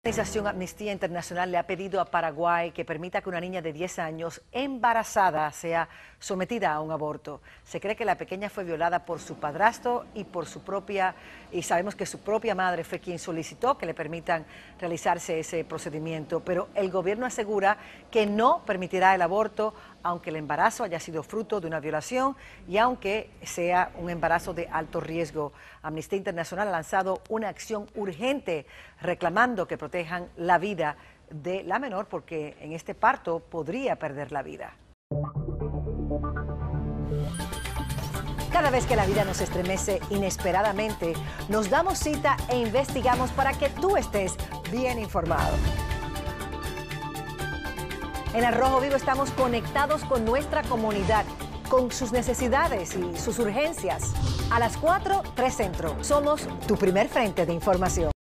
La organización Amnistía Internacional le ha pedido a Paraguay que permita que una niña de 10 años embarazada sea sometida a un aborto. Se cree que la pequeña fue violada por su padrastro y sabemos que su propia madre fue quien solicitó que le permitan realizarse ese procedimiento, pero el gobierno asegura que no permitirá el aborto aunque el embarazo haya sido fruto de una violación y aunque sea un embarazo de alto riesgo. Amnistía Internacional ha lanzado una acción urgente reclamando que protejan la vida de la menor porque en este parto podría perder la vida. Cada vez que la vida nos estremece inesperadamente, nos damos cita e investigamos para que tú estés bien informado. En Al Rojo Vivo estamos conectados con nuestra comunidad, con sus necesidades y sus urgencias. A las 4, 3 Centro. Somos tu primer frente de información.